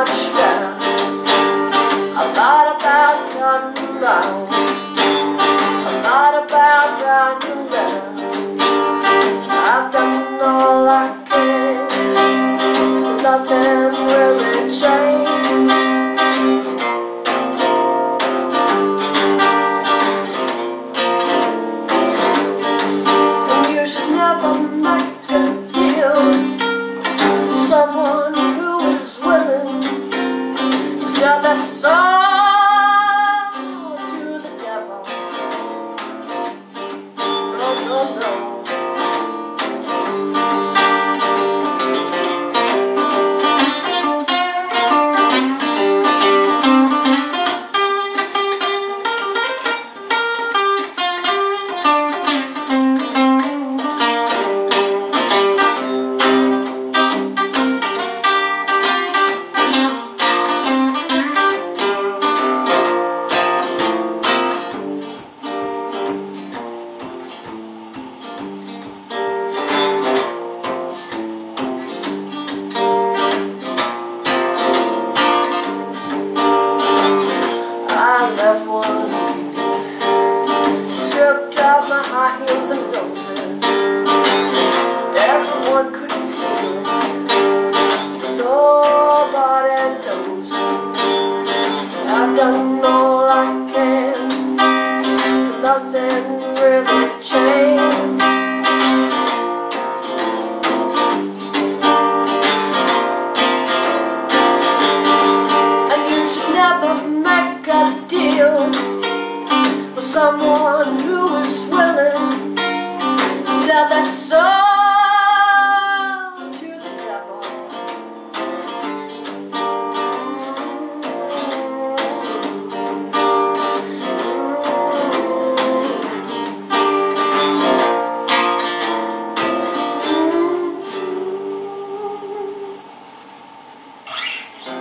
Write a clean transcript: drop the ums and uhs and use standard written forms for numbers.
much better. I thought about cutting round. I thought about writing a letter. I've done all I can. Nothing really changed. And you should never make a deal with someone who is willing to sell their soul to the devil. No, no, no. Left one stripped out my high heels and dozing. Everyone could feel it, but nobody knows it. I've done